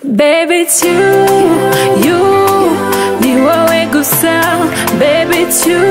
Baby, it's you, ni wowe gusa. Baby, it's you,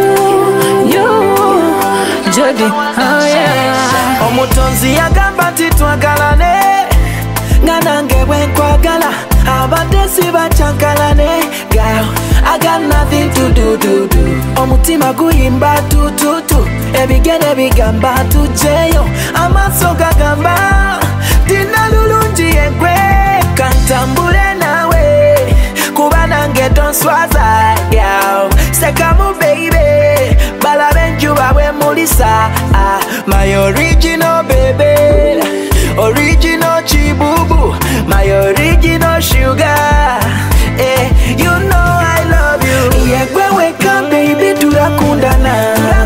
Jody, oh yeah. Omutonzi yagamba nti twagalane, nga nange bwe nkwagala, abadde sibakyankalane. Girl, I got nothing to do. Omutima guyimba tututu, ebigere bigamba tujeyo, amaaso gagamba tina lulungi egwe, kantambule nawe kuba nange tonswaza. Girl, sekamu baby, balabe enjuba bwe mulisa. My original baby, original chibubu, my original sugar. You know I love you. Yeah, weka baby, turakundana.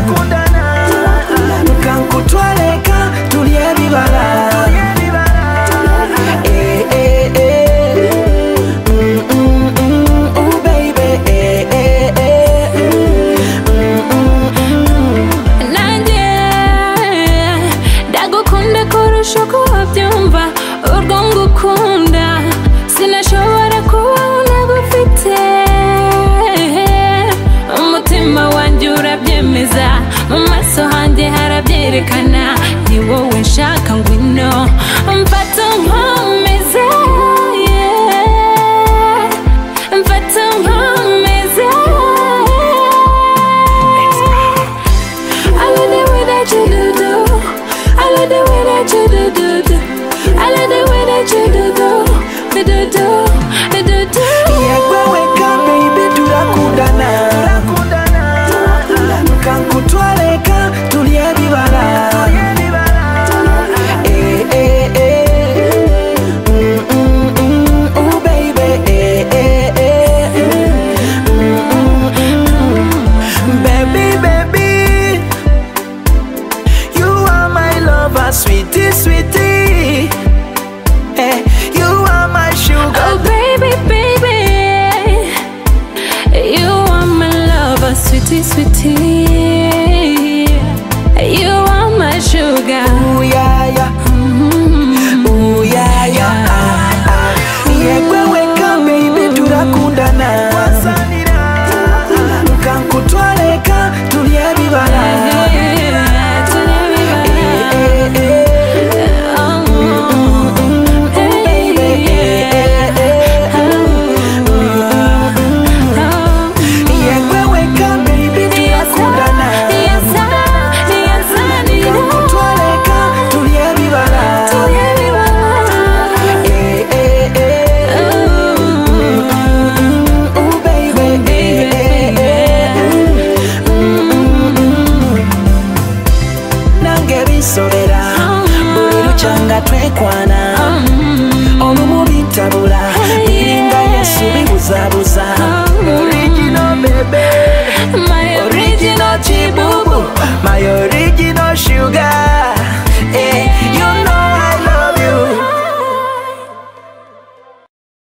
Kankutwaleka tulie bibala. Oh baby, ndagukunda kurusha uko wabyumva, urwo ngukunda sinashobora kubaho nagufite. Umutima wanjye urabyemeza, mu maso hanjye harabyerekana, ni wowe nshaka ngwino mfata nkomeze, mfata nkomeze. I love the way that you do, I love the way that you do. I love the way that you do. yeah, weka baby, turakundana. Kankutwaleka tulie bibala. Oh baby, baby, you are my lover, sweetie. You are my sugar. Oh baby, you are my lover, sweetie. You are my sugar. Ooh yeah. Ooh yeah. Yeah, weka baby, turakundana. Kankutwaleka tulie bibala. Sobera, buri luchanga twekwana.